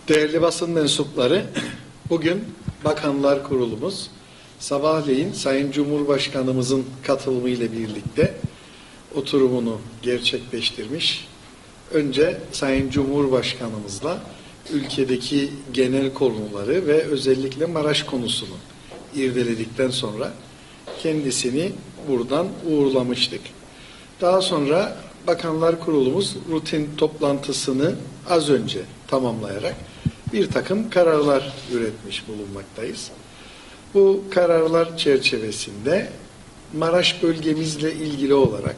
Değerli basın mensupları, bugün Bakanlar Kurulumuz sabahleyin Sayın Cumhurbaşkanımızın katılımıyla birlikte oturumunu gerçekleştirmiş. Önce Sayın Cumhurbaşkanımızla ülkedeki genel konuları ve özellikle Maraş konusunu irdeledikten sonra kendisini buradan uğurlamıştık. Daha sonra Bakanlar Kurulumuz rutin toplantısını az önce tamamlayarak bir takım kararlar üretmiş bulunmaktayız. Bu kararlar çerçevesinde Maraş bölgemizle ilgili olarak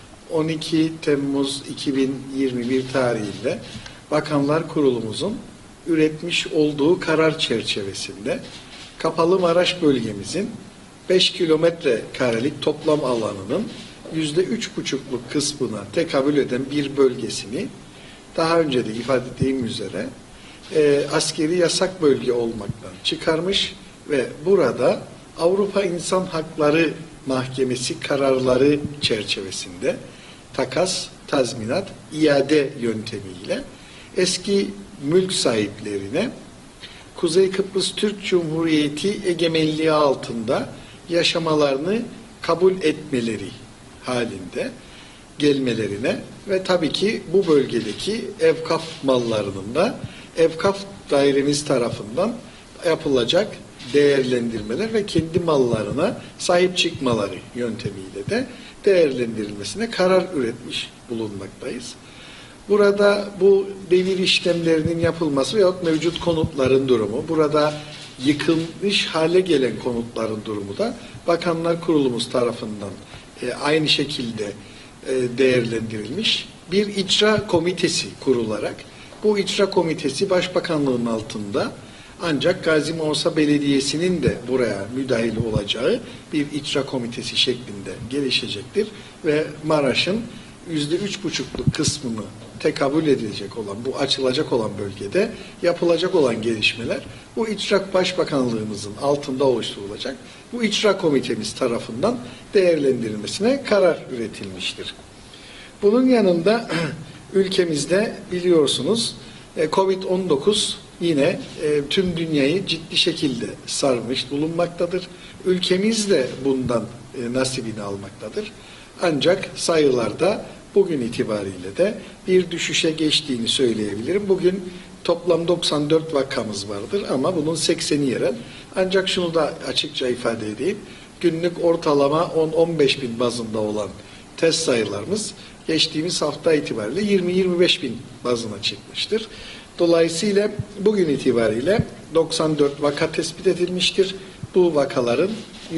12 Temmuz 2021 tarihinde Bakanlar Kurulumuzun üretmiş olduğu karar çerçevesinde Kapalı Maraş bölgemizin 5 kilometre karelik toplam alanının %3,5'luk kısmına tekabül eden bir bölgesini daha önce de ifade ettiğim üzere askeri yasak bölge olmaktan çıkarmış ve burada Avrupa İnsan Hakları Mahkemesi kararları çerçevesinde takas, tazminat, iade yöntemiyle eski mülk sahiplerine Kuzey Kıbrıs Türk Cumhuriyeti egemenliği altında yaşamalarını kabul etmeleri halinde gelmelerine ve tabii ki bu bölgedeki evkaf mallarının da evkaf dairemiz tarafından yapılacak değerlendirmeler ve kendi mallarına sahip çıkmaları yöntemiyle de değerlendirilmesine karar üretmiş bulunmaktayız. Burada bu devir işlemlerinin yapılması veyahut mevcut konutların durumu, burada yıkılmış hale gelen konutların durumu da Bakanlar Kurulumuz tarafından aynı şekilde değerlendirilmiş. Bir icra komitesi kurularak bu icra komitesi Başbakanlığın altında ancak Gazi Manisa Belediyesi'nin de buraya müdahil olacağı bir icra komitesi şeklinde gelişecektir ve Maraş'ın %3,5'luk kısmını tekabül edilecek olan, bu açılacak olan bölgede yapılacak olan gelişmeler bu icra Başbakanlığımızın altında oluşturulacak. Bu icra komitemiz tarafından değerlendirilmesine karar üretilmiştir. Bunun yanında ülkemizde biliyorsunuz Covid-19 yine tüm dünyayı ciddi şekilde sarmış bulunmaktadır. Ülkemiz de bundan nasibini almaktadır. Ancak sayılarda bugün itibariyle de bir düşüşe geçtiğini söyleyebilirim. Bugün toplam 94 vakamız vardır ama bunun 80'i yerel. Ancak şunu da açıkça ifade edeyim. Günlük ortalama 10-15 bin bazında olan test sayılarımız geçtiğimiz hafta itibariyle 20-25 bin bazına çıkmıştır. Dolayısıyla bugün itibariyle 94 vaka tespit edilmiştir. Bu vakaların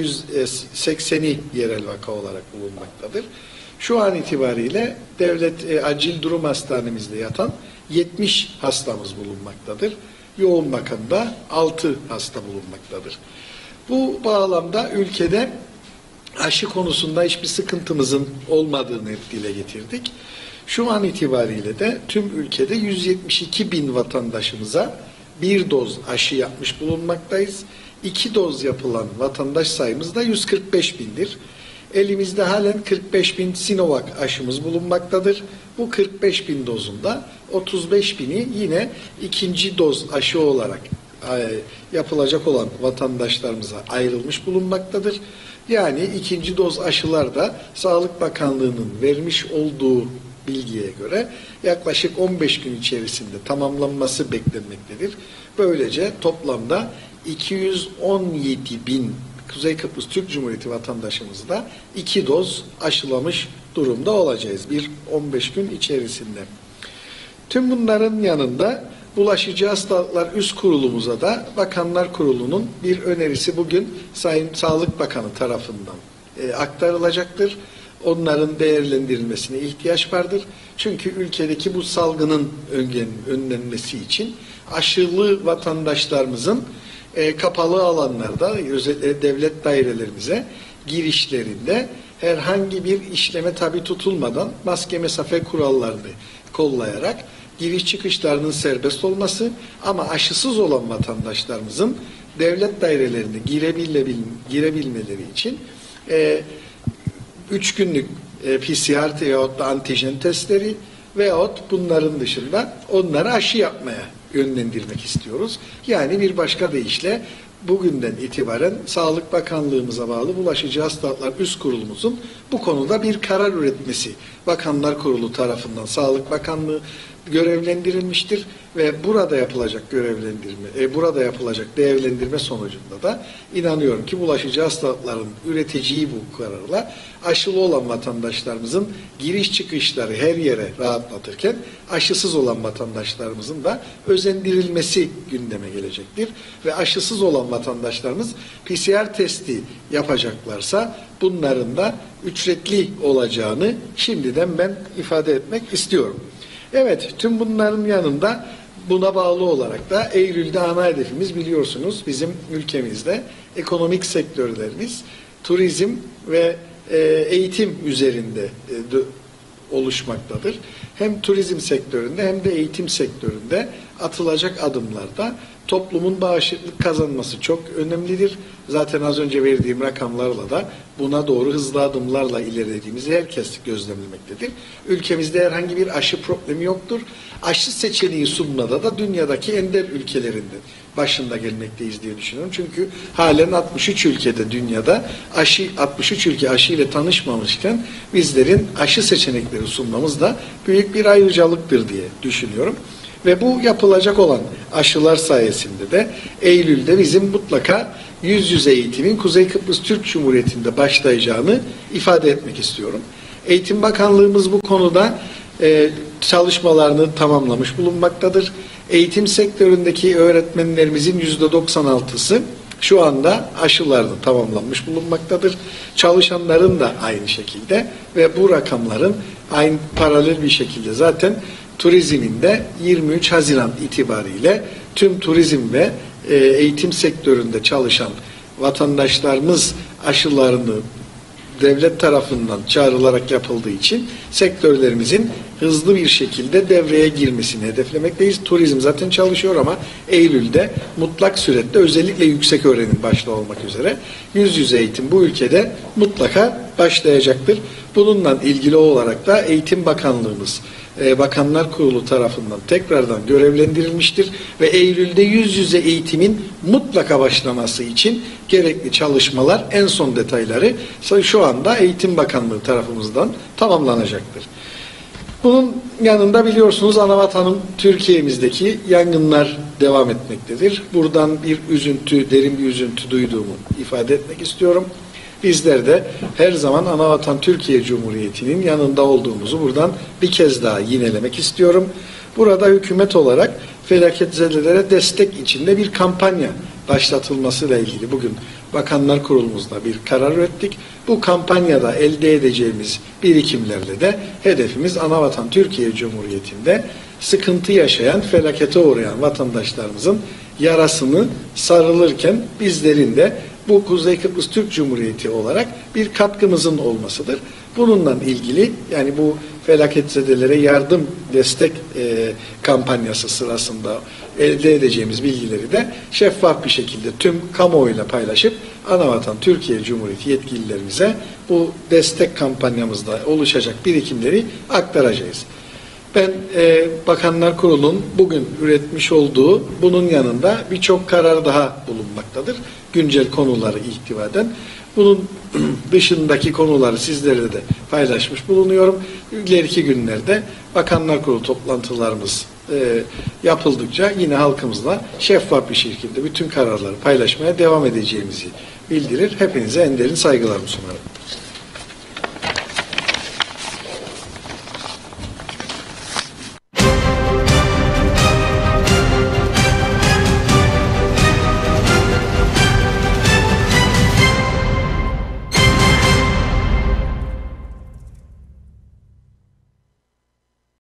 180'i yerel vaka olarak bulunmaktadır. Şu an itibariyle devlet acil durum hastanemizde yatan 70 hastamız bulunmaktadır. Yoğun bakımda 6 hasta bulunmaktadır. Bu bağlamda ülkede aşı konusunda hiçbir sıkıntımızın olmadığını hep dile getirdik. Şu an itibariyle de tüm ülkede 172 bin vatandaşımıza bir doz aşı yapmış bulunmaktayız. 2 doz yapılan vatandaş sayımız da 145 bindir. Elimizde halen 45 bin Sinovac aşımız bulunmaktadır. Bu 45 bin dozunda 35 bini yine ikinci doz aşı olarak yapılacak olan vatandaşlarımıza ayrılmış bulunmaktadır. Yani ikinci doz aşılar da Sağlık Bakanlığı'nın vermiş olduğu bilgiye göre yaklaşık 15 gün içerisinde tamamlanması beklenmektedir. Böylece toplamda 217 bin Kuzey Kıbrıs Türk Cumhuriyeti vatandaşımızı da 2 doz aşılamış durumda olacağız bir 15 gün içerisinde. Tüm bunların yanında Bulaşıcı Hastalıklar Üst Kurulumuza da Bakanlar Kurulu'nun bir önerisi bugün Sayın Sağlık Bakanı tarafından aktarılacaktır. Onların değerlendirilmesine ihtiyaç vardır. Çünkü ülkedeki bu salgının önlenmesi için aşılı vatandaşlarımızın kapalı alanlarda, özellikle devlet dairelerimize girişlerinde herhangi bir işleme tabi tutulmadan maske mesafe kurallarını kollayarak giriş çıkışlarının serbest olması ama aşısız olan vatandaşlarımızın devlet dairelerine girebilmeleri için 3 günlük PCR veyahut da antijen testleri veyahut bunların dışında onlara aşı yapmaya yönlendirmek istiyoruz. Yani bir başka deyişle bugünden itibaren Sağlık Bakanlığımıza bağlı Bulaşıcı Hastalıklar Üst Kurulumuzun bu konuda bir karar üretmesi Bakanlar Kurulu tarafından Sağlık Bakanlığı görevlendirilmiştir ve burada yapılacak burada yapılacak değerlendirme sonucunda da inanıyorum ki bulaşıcı hastalıkların üreteceği bu kararla aşılı olan vatandaşlarımızın giriş çıkışları her yere rahatlatırken aşısız olan vatandaşlarımızın da özendirilmesi gündeme gelecektir ve aşısız olan vatandaşlarımız PCR testi yapacaklarsa bunların da ücretli olacağını şimdiden ben ifade etmek istiyorum. Evet, tüm bunların yanında buna bağlı olarak da Eylül'de ana hedefimiz biliyorsunuz bizim ülkemizde ekonomik sektörlerimiz turizm ve eğitim üzerinde oluşmaktadır. Hem turizm sektöründe hem de eğitim sektöründe atılacak adımlarda toplumun bağışıklık kazanması çok önemlidir. Zaten az önce verdiğim rakamlarla da buna doğru hızlı adımlarla ilerlediğimizi herkes gözlemlemektedir. Ülkemizde herhangi bir aşı problemi yoktur. Aşı seçeneği sunmada da dünyadaki ender ülkelerinde başında gelmekteyiz diye düşünüyorum. Çünkü halen 63 ülkede dünyada 63 ülke aşı ile tanışmamışken bizlerin aşı seçenekleri sunmamız da büyük bir ayrıcalıktır diye düşünüyorum. Ve bu yapılacak olan aşılar sayesinde de Eylül'de bizim mutlaka yüz yüze eğitimin Kuzey Kıbrıs Türk Cumhuriyeti'nde başlayacağını ifade etmek istiyorum. Eğitim Bakanlığımız bu konuda çalışmalarını tamamlamış bulunmaktadır. Eğitim sektöründeki öğretmenlerimizin %96'sı şu anda aşılarını tamamlanmış bulunmaktadır. Çalışanların da aynı şekilde ve bu rakamların aynı paralel bir şekilde zaten turizmin de 23 Haziran itibariyle tüm turizm ve eğitim sektöründe çalışan vatandaşlarımız aşılarını devlet tarafından çağrılarak yapıldığı için sektörlerimizin hızlı bir şekilde devreye girmesini hedeflemekteyiz. Turizm zaten çalışıyor ama Eylül'de mutlak surette özellikle yüksek öğrenim başta olmak üzere yüz yüze eğitim bu ülkede mutlaka başlayacaktır. Bununla ilgili olarak da Eğitim Bakanlığımız Bakanlar Kurulu tarafından tekrardan görevlendirilmiştir ve Eylül'de yüz yüze eğitimin mutlaka başlaması için gerekli çalışmalar en son detayları şu anda Eğitim Bakanlığı tarafımızdan tamamlanacaktır. Bunun yanında biliyorsunuz Anavatan'ın Türkiye'mizdeki yangınlar devam etmektedir. Buradan bir üzüntü, derin bir üzüntü duyduğumu ifade etmek istiyorum. Bizler de her zaman Anavatan Türkiye Cumhuriyeti'nin yanında olduğumuzu buradan bir kez daha yinelemek istiyorum. Burada hükümet olarak felaketzedelere destek içinde bir kampanya başlatılmasıyla ilgili bugün Bakanlar Kurulumuzda bir karar ürettik. Bu kampanyada elde edeceğimiz birikimlerle de hedefimiz Anavatan Türkiye Cumhuriyeti'nde sıkıntı yaşayan, felakete uğrayan vatandaşlarımızın yarasını sarılırken bizlerin de bu Kuzey Kıbrıs Türk Cumhuriyeti olarak bir katkımızın olmasıdır. Bununla ilgili yani bu felaketzedelere yardım destek kampanyası sırasında elde edeceğimiz bilgileri de şeffaf bir şekilde tüm kamuoyuyla paylaşıp Anavatan Türkiye Cumhuriyeti yetkililerimize bu destek kampanyamızda oluşacak birikimleri aktaracağız. Ben Bakanlar Kurulu'nun bugün üretmiş olduğu bunun yanında birçok karar daha bulunmaktadır. Güncel konuları ihtiva eden. Bunun dışındaki konuları sizlerle de paylaşmış bulunuyorum. İleriki günlerde Bakanlar Kurulu toplantılarımız yapıldıkça yine halkımızla şeffaf bir şekilde bütün kararları paylaşmaya devam edeceğimizi bildirir. Hepinize en derin saygılarımı sunarım.